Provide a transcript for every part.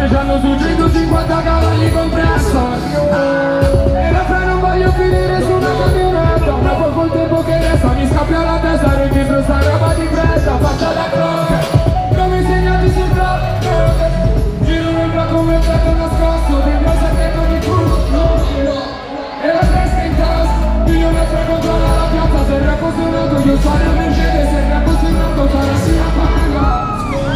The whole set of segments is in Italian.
me c'hanno su 150 cavalli compresso. E la fra non voglio finire su una camionetta, ma poi col tempo che resta mi scappia la testa, registro sta roba di fretta, faccia da croce, come segnati sul blocco. Giro nel blocco come un petto nascosto, dentro segreto di culo. E la testa in tasca, io ne frego controlla la piazza, se il rap fosse un auto, io sono il Mercedes, se il rap fosse un auto, sarà sì la paga.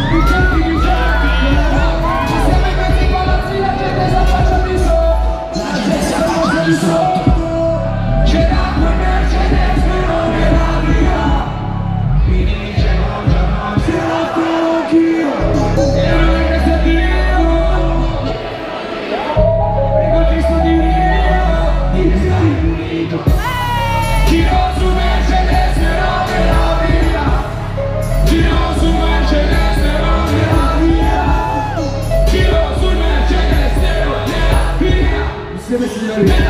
C'è l'acqua in Mercedes però nella via. Mi dice no, già non si la anch'io. E non è che sei Dio. Ricordi sto di Rio. Ti sei pulito. Giro su Mercedes però nella via. Giro su Mercedes però nella via. Giro su Mercedes però nella via. Insieme signori.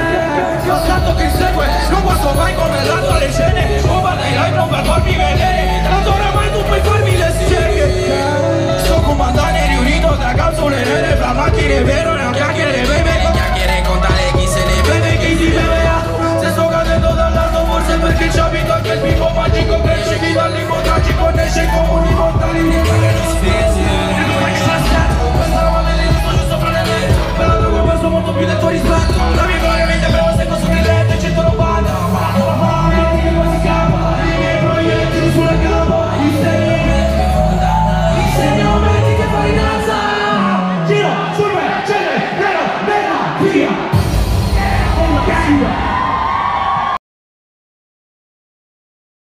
Vai come l'altro le scene, o vai non per farmi vedere.